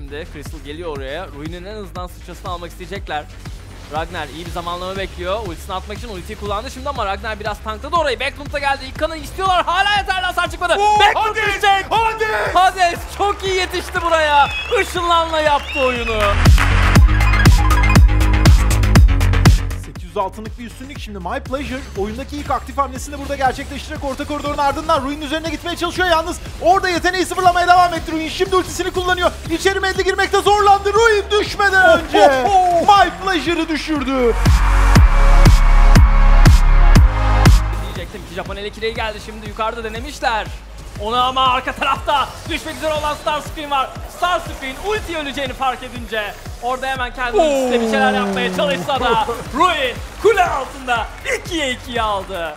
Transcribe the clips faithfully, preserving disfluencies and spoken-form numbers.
şimdi. Crystal geliyor oraya. Ruin'in en hızdan sıçrasını almak isteyecekler. Ragnar iyi bir zamanlama bekliyor. Ultisini atmak için ultiyi kullandı şimdi ama Ragnar biraz tankladı orayı. Backlund da geldi. İlk kanı istiyorlar. Hala yeterli hasar çıkmadı. Oo, Backlund Hades! düşecek. Hades! Hades çok iyi yetişti buraya. Işınlanla yaptı oyunu. sekiz yüz altınlık bir üstünlük şimdi. My Pleasure oyundaki ilk aktif hamlesini burada gerçekleştirerek orta koridorun ardından Ruin'in üzerine gitmeye çalışıyor. Yalnız orada yeteneği sıfırlamaya devam etti Ruin. Şimdi ultisini kullanıyor. İçeri medli girmekte zorlandı. Ruin düşmeden önce My Pleasure'ı düşürdü. Diyecektim ki Japon elekireyi geldi şimdi yukarıda denemişler. Onu ama arka tarafta düşmek üzere olan Starscream var. Starscream ulti öleceğini fark edince orada hemen kendi ultisiyle bir şeyler yapmaya çalışsa da Ruin kule altında ikiye ikiye aldı.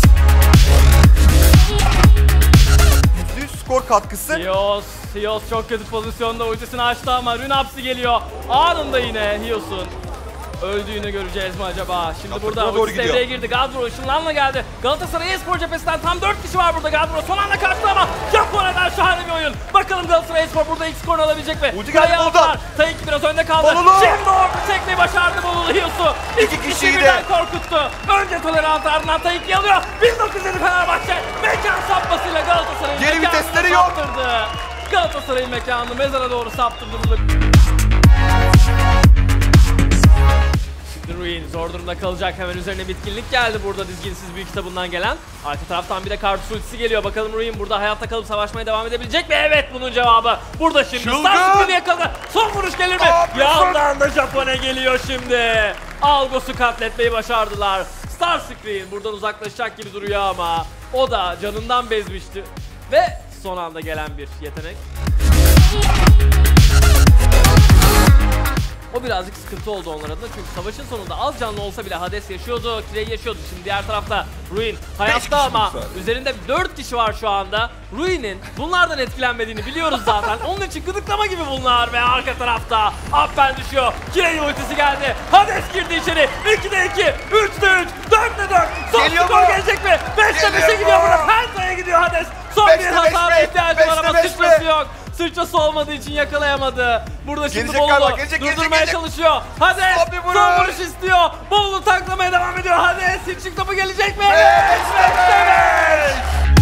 yüzde yüz skor katkısı. Hios, Hios çok kötü pozisyonda ultisini açtı ama Runapsi geliyor. Anında yine Hios'un öldüğünü göreceğiz mi acaba? Şimdi Kapı burada doğru ulti devreye girdi. Gadro ışınlanla geldi. Galatasaray Espor cephesinden tam dört kişi var burada. Gadro son anda kaçtı ama Japonya'dan şahane bir oyun. Bakalım Galatasaray Espor burada ilk skorunu alabilecek mi? Ulti geldi Boldan. Tayyip biraz önde kaldı. Bolulu. Şimdi orta çekmeyi başardı Bolulu Hios'u. İki, İki kişi kişiyi birden de. korkuttu. Önce tolerant ardından Tayyip alıyor. bin dokuz yüz Fenerbahçe mekan sapmasıyla Galatasaray'ın Geri mekanını vitesleri yok. saptırdı. Galatasaray'ın mekanını mezara doğru saptırdı burada. Ruin zor durumda kalacak. Hemen üzerine bitkinlik geldi burada dizginsiz büyük kitabından gelen. Arka taraftan bir de Kartus ultisi geliyor. Bakalım Ruin burada hayatta kalıp savaşmaya devam edebilecek mi? Evet bunun cevabı. Burada şimdi Starscream'i yakaladı. Son vuruş gelir mi? Yandan da Japon'a geliyor şimdi. Algos'u katletmeyi başardılar. Starscream buradan uzaklaşacak gibi duruyor ama o da canından bezmişti. Ve son anda gelen bir yetenek. O birazcık sıkıntı oldu onlar adına çünkü savaşın sonunda az canlı olsa bile Hades yaşıyordu, Kirei yaşıyordu. Şimdi diğer tarafta Ruin hayatta ama üzerinde dört kişi var şu anda. Ruin'in bunlardan etkilenmediğini biliyoruz zaten. Onun için gıdıklama gibi bunlar ve arka tarafta Appen düşüyor. Kirei ultisi geldi. Hades girdi içeri. ikide iki, üçte üç, dörtte dört. Son skor gelecek mi? beşte beşe gidiyor burada. Penta'ya gidiyor Hades. Son bir hasara ihtiyacı var ama sıçrası yok. Sıçrası olmadığı için yakalayamadı. Burada şimdi Gelecek Bolulu galiba, gelecek, durdurmaya gelecek, çalışıyor. Hades Son bir vuruş. son vuruş istiyor. Bolulu taklamaya devam ediyor. Hades hiçlik topu gelecek mi? beş beşte beş.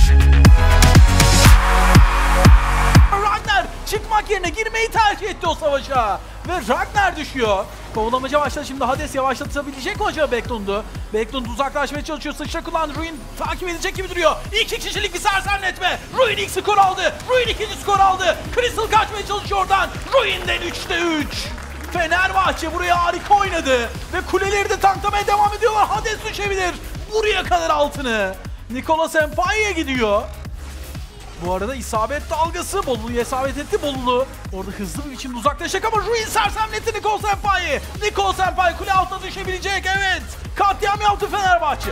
Ragnar çıkmak yerine girmeyi tercih etti o savaşa. Ve Ragnar düşüyor. Kovalamaca başladı şimdi. Hades yavaşlatabilecek mi acaba Backlund'u? Backlund uzaklaşmaya çalışıyor. Sıçra kullandı. Ruin takip edecek gibi duruyor. İki kişilik bir sersemletme. Ruin ilk skor aldı. Ruin ikinci skor aldı. Crystal kaçmaya çalışıyor oradan. Ruin'den üçte üç. Fenerbahçe buraya harika oynadı. Ve kuleleri de tanklamaya devam ediyorlar. Hades düşebilir. Buraya kadar altını. Nikola Senpai'ye gidiyor. Bu arada isabet dalgası Bolulu'ya isabet etti. Bolulu orada hızlı bir biçimde uzaklaşacak ama Ruin sersemletti Nikola Senpai'yi. Nikola Senpai kule altına düşebilecek. Evet. Katliam yaptı Fenerbahçe.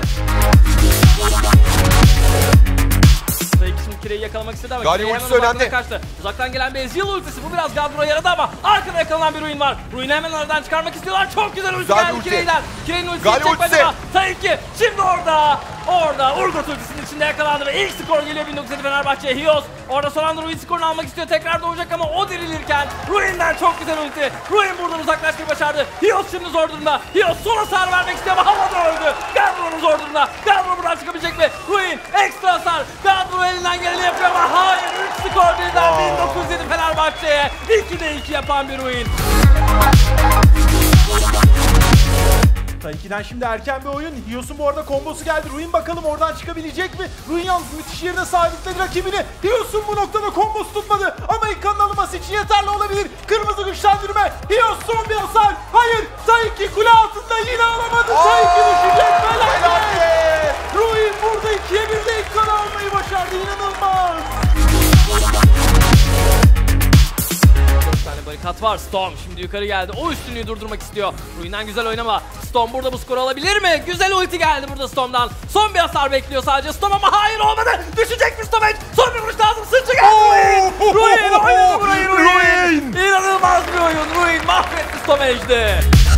Şimdi Kirei'yi yakalamak istedi ama Galio Kirei hemen ultisi önemli. uzaktan kaçtı. Uzaktan gelen bir Ezreal ultisi. Bu biraz Gadro'ya yaradı ama arkada yakalanan bir Ruin var. Ruin'i hemen aradan çıkarmak istiyorlar. Çok güzel ulti Güzel geldi ulti. Kirei'den. Kirei'nin ultisi Galio çekmedi ultisi. ama Tayyip şimdi orada. Orada Urgot ultisinin içinde yakalandı ve ilk skor geliyor bin dokuz yüz Fenerbahçe. Hios orada son anda Ruin skorunu almak istiyor. Tekrar doğacak ama o dirilirken Ruin'den çok güzel ulti. Ruin buradan uzaklaşmayı başardı. Hios şimdi zor durumda. Hios son hasar vermek istiyor ama havada öldü. Gadro'nun zor durumda. Gadro buradan çıkabilecek mi? Ruin ekstra hasar. Gadro elinden geleni yapıyor ama hayır. üç skor birden bin dokuz yüz yedi Fenerbahçe'ye. ikide iki yapan bir Ruin. Tankiden şimdi erken bir oyun. Hios'un bu arada kombosu geldi. Ruin bakalım oradan çıkabilecek mi? Ruin yalnız müthiş yerine sabitledi rakibini. Hios'un bu noktada kombosu tutmadı. Ama ilk kanın alınması için yeterli olabilir. Kırmızı güçlendirme. Hios son bir hasar. Hayır. Taiki kule altında yine alamadı. Taiki düşecek. Felaket. Ruin burada ikiye birde ilk kanı almayı başardı. İnanılmaz. dört tane barikat var. Storm şimdi yukarı geldi. O üstünlüğü durdurmak istiyor. Ruin'den güzel oynama. Storm burada bu skoru alabilir mi? Güzel ulti geldi burada Storm'dan. Son bir hasar bekliyor sadece Storm ama hayır olmadı. Düşecek mi Storm? Son bir vuruş lazım. Sıçra geldi Ruin. Ruin oynadı burayı Ruin. İnanılmaz bir oyun. Ruin mahvetti Storm Age'de.